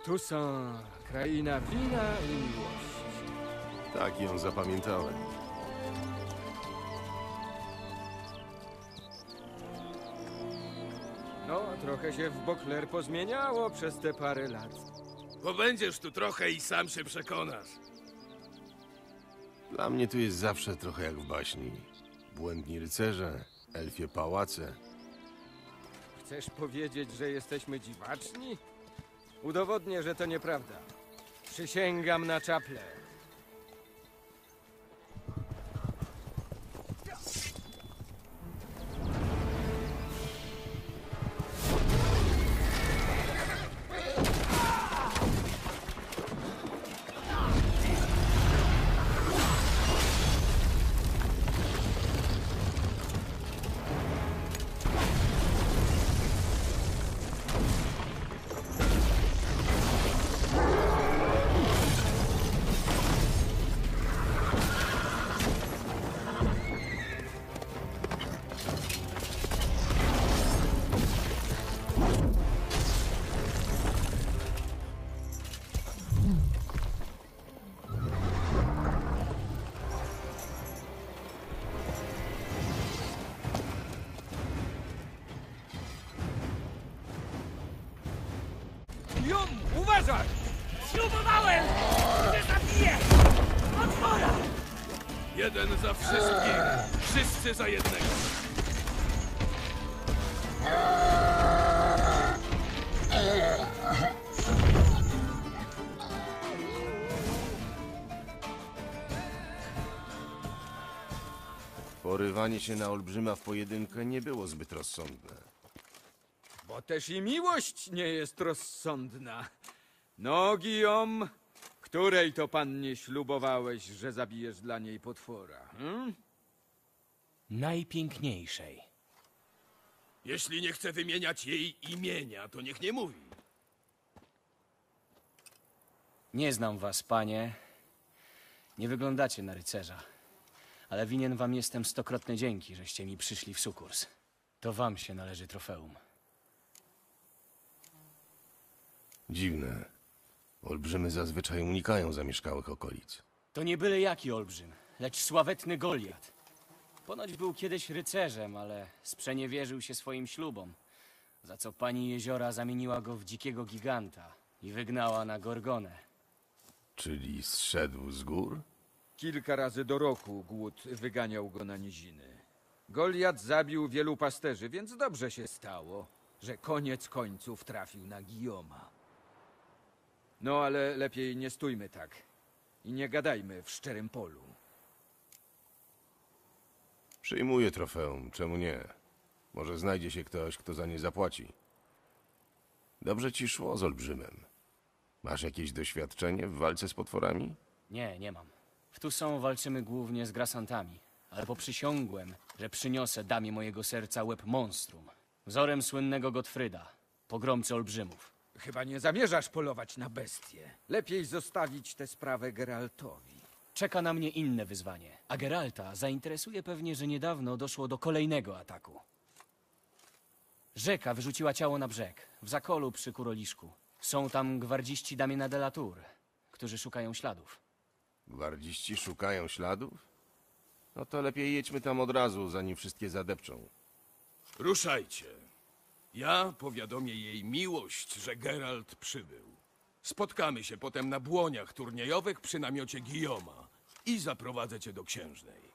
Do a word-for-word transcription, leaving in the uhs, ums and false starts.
Tu są kraina wina i miłości. Tak ją zapamiętałem. No, trochę się w Bokler pozmieniało przez te parę lat. Pobędziesz tu trochę i sam się przekonasz. Dla mnie tu jest zawsze trochę jak w baśni. Błędni rycerze, elfie pałace. Chcesz powiedzieć, że jesteśmy dziwaczni? Udowodnię, że to nieprawda. Przysięgam na czaplę. Jum, uważaj! Ślubowałem, że zabiję! Otwora! Jeden za wszystkich, wszyscy za jednego. Porywanie się na olbrzyma w pojedynkę nie było zbyt rozsądne. Bo też i miłość nie jest rozsądna. No, Guillaume, której to pannie ślubowałeś, że zabijesz dla niej potwora? Hmm? Najpiękniejszej. Jeśli nie chce wymieniać jej imienia, to niech nie mówi. Nie znam was, panie. Nie wyglądacie na rycerza. Ale winien wam jestem stokrotne dzięki, żeście mi przyszli w sukurs. To wam się należy trofeum. Dziwne. Olbrzymy zazwyczaj unikają zamieszkałych okolic. To nie byle jaki olbrzym, lecz sławetny Goliat. Ponoć był kiedyś rycerzem, ale sprzeniewierzył się swoim ślubom, za co pani Jeziora zamieniła go w dzikiego giganta i wygnała na Gorgonę. Czyli zszedł z gór? Kilka razy do roku głód wyganiał go na niziny. Goliat zabił wielu pasterzy, więc dobrze się stało, że koniec końców trafił na Guillauma. No ale lepiej nie stójmy tak i nie gadajmy w szczerym polu. Przyjmuję trofeum, czemu nie? Może znajdzie się ktoś, kto za nie zapłaci. Dobrze ci szło z olbrzymem. Masz jakieś doświadczenie w walce z potworami? Nie, nie mam. W Toussaint walczymy głównie z grasantami, ale poprzysiągłem, że przyniosę damie mojego serca łeb monstrum, wzorem słynnego Gottfryda, pogromcy olbrzymów. Chyba nie zamierzasz polować na bestie. Lepiej zostawić tę sprawę Geraltowi. Czeka na mnie inne wyzwanie, a Geralta zainteresuje pewnie, że niedawno doszło do kolejnego ataku. Rzeka wyrzuciła ciało na brzeg, w zakolu przy Kuroliszku. Są tam gwardziści Damiena de la Tour, którzy szukają śladów. Gwardziści szukają śladów? No to lepiej jedźmy tam od razu, zanim wszystkie zadepczą. Ruszajcie. Ja powiadomię jej miłość, że Geralt przybył. Spotkamy się potem na błoniach turniejowych przy namiocie Guillauma i zaprowadzę cię do księżnej.